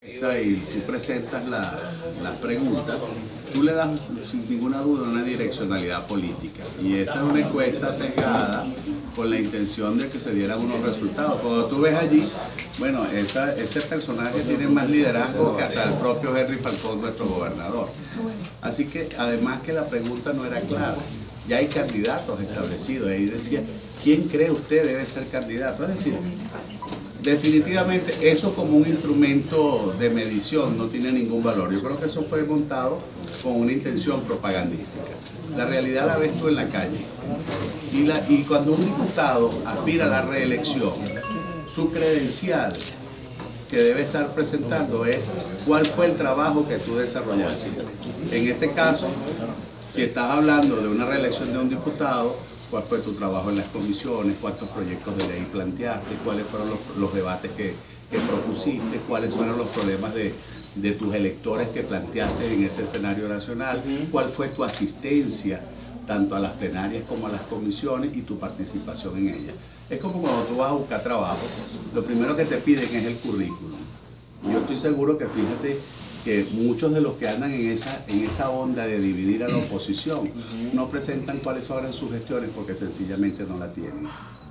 Y tú presentas las preguntas, tú le das sin ninguna duda una direccionalidad política, y esa es una encuesta sesgada con la intención de que se dieran unos resultados. Cuando tú ves allí, bueno, ese personaje tiene más liderazgo que hasta el propio Henry Falcón, nuestro gobernador. Así que además que la pregunta no era clara, ya hay candidatos establecidos. Ahí decía, ¿quién cree usted debe ser candidato? Es decir, definitivamente eso como un instrumento de medición no tiene ningún valor. Yo creo que eso fue montado con una intención propagandística. La realidad la ves tú en la calle. Y cuando un diputado aspira a la reelección, su credencial que debe estar presentando es cuál fue el trabajo que tú desarrollaste. En este caso, si estás hablando de una reelección de un diputado, cuál fue tu trabajo en las comisiones, cuántos proyectos de ley planteaste, cuáles fueron los debates que propusiste, cuáles fueron los problemas de tus electores que planteaste en ese escenario nacional, cuál fue tu asistencia tanto a las plenarias como a las comisiones y tu participación en ellas. Es como cuando tú vas a buscar trabajo, lo primero que te piden es el currículum. Yo estoy seguro que, fíjate, que muchos de los que andan en esa onda de dividir a la oposición no presentan cuáles son sus gestiones porque sencillamente no la tienen.